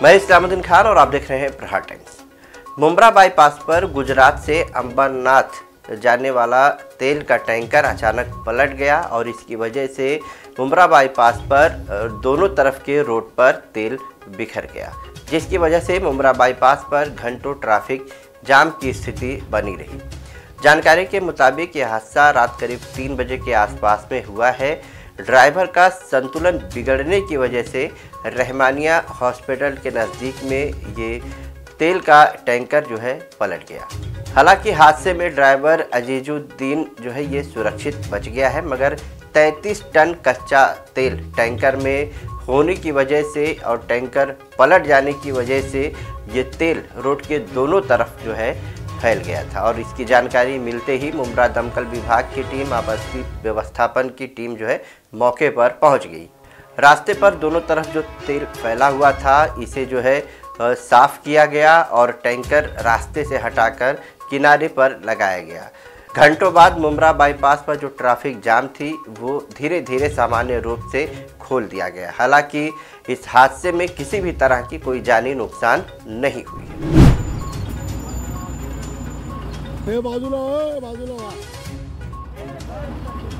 मैं इस्लामुद्दीन खान और आप देख रहे हैं प्रहार टाइम्स। मुंब्रा बाईपास पर गुजरात से अंबरनाथ जाने वाला तेल का टैंकर अचानक पलट गया और इसकी वजह से मुंब्रा बाईपास पर दोनों तरफ के रोड पर तेल बिखर गया, जिसकी वजह से मुंब्रा बाईपास पर घंटों ट्रैफिक जाम की स्थिति बनी रही। जानकारी के मुताबिक यह हादसा रात करीब 3 बजे के आसपास में हुआ है। ड्राइवर का संतुलन बिगड़ने की वजह से रहमानिया हॉस्पिटल के नज़दीक में ये तेल का टैंकर जो है पलट गया। हालांकि हादसे में ड्राइवर अजीजुद्दीन जो है ये सुरक्षित बच गया है, मगर 33 टन कच्चा तेल टैंकर में होने की वजह से और टैंकर पलट जाने की वजह से ये तेल रोड के दोनों तरफ जो है फैल गया था। और इसकी जानकारी मिलते ही मुंब्रा दमकल विभाग की टीम, आपसी व्यवस्थापन की टीम जो है मौके पर पहुंच गई। रास्ते पर दोनों तरफ जो तेल फैला हुआ था इसे जो है साफ किया गया और टैंकर रास्ते से हटाकर किनारे पर लगाया गया। घंटों बाद मुंब्रा बाईपास पर जो ट्रैफिक जाम थी वो धीरे धीरे सामान्य रूप से खोल दिया गया। हालांकि इस हादसे में किसी भी तरह की कोई जानी नुकसान नहीं हुई। बाजूला